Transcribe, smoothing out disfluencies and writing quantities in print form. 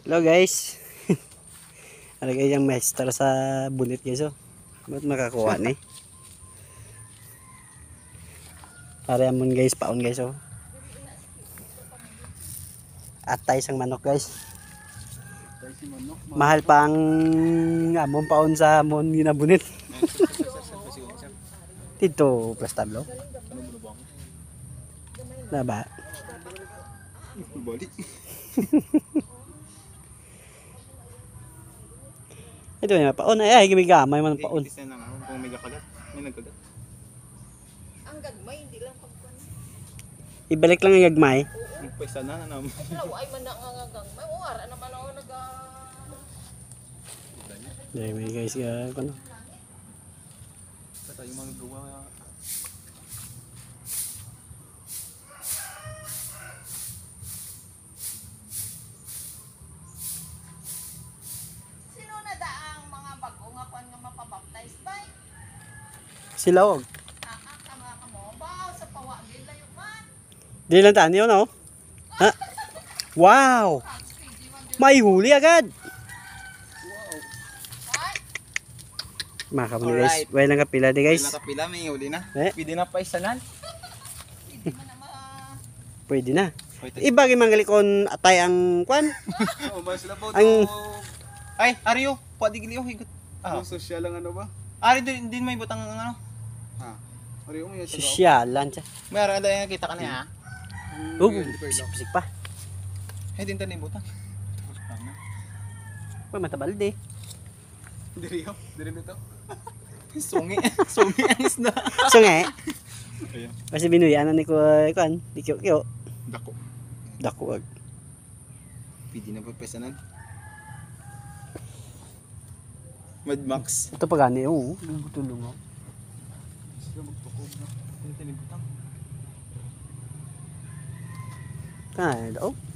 Hello guys. Ano guys yung master sa bunit guys oh. Ba't makakuha ni? Para amon guys paon guys oh. Atay sang manok guys. Mahal pa ang amon paon sa amon ginabunit. Dito plus tablo. Naba. Balik. Ito yung paon ay gimigamay man paon. Kung may nakagat, may nagkagat. Ang gagmay, hindi lang pagkuhan. Ibalik lang yung gagmay. Magpaisa na naman. Hello, ay man na nga gagmay. O, ara naman ako Dahil guys ano. Basta yung mga gawa. Sino na daang mga bago nga kuhan nga mapabaptize ba? Silawog. Tama ka mo. Ba, sa pawagin layo man. Di lang tani yun oh. Ha? Wow! May huli agad. Ay, Maka mo guys. Alright. Way lang kapila di guys. Nakapila, may huli na. Eh? Pwede na paisanan. hindi man na Pwede na. Iba gimanggali kon atay ang kwan. Oo, ba sila po Ang- Ay, Aryo, pwede giliw higot. Ah, Social lang ano ba? Ari din may butang ang ano. Ha. Ari mo yan sa Sosyalan siya. Meron na yung kita ka na ya. Oh, pisik pa. Ay, din tani butang. Uy, matabalde. Diri nito. Sungi, sungi ang isda. So nga Ayan. kasi binuyan ni ko kwan. Di kyo. Dako. Dakuag. Pwede na po paisanan. Mad Max. Ito pa gani. Oo. Tulong ako. Sila magtukob na. Hindi tani butang. Ah, oh.